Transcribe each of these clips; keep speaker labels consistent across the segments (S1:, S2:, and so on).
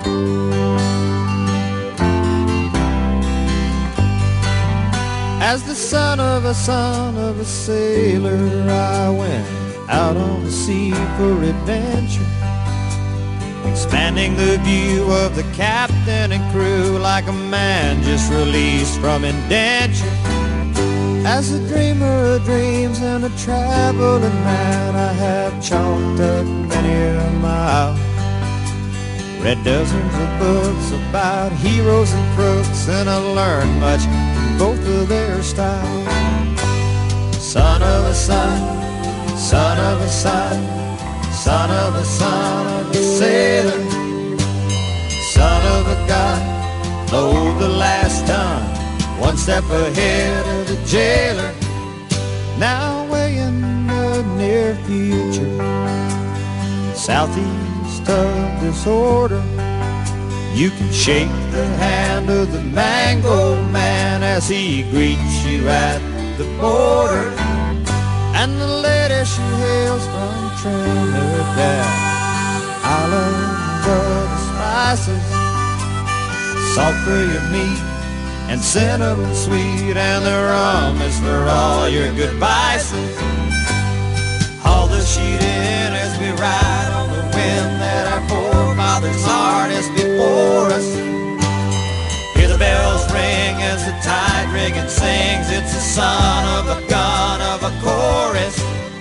S1: As the son of a sailor, I went out on the sea for adventure, expanding the view of the captain and crew like a man just released from indenture. As a dreamer of dreams and a traveling man, I have chalked up many a mile, read dozens of books about heroes and crooks, and I learned much from both of their styles. Son of a son, son of a son, son of a son of a sailor, son of a god, load the last ton, one step ahead of the jailer. Now way in the near future, southeast of disorder, you can shake the hand of the mango man as he greets you at the border. And the lady she hails from Trinidad, island of the spices, salt for your meat and cinnamon sweet, and the rum is for all your good vices. Haul the sheet in as we ride on the wind that our forefathers harnessed before us. Hear the bells ring as the tide rigging sings, it's the son of a gun of a chorus.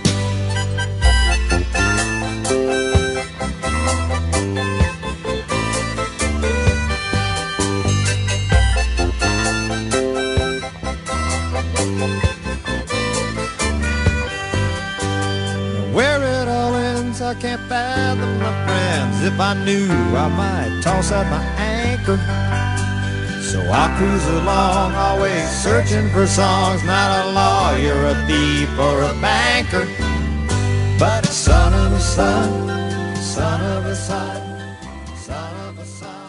S1: Where it all ends I can't fathom, my friends. If I knew, I might toss out my anchor. So I cruise along, always searching for songs, not a lawyer, a thief, or a banker, but a son of a son, son of a son, son of a son.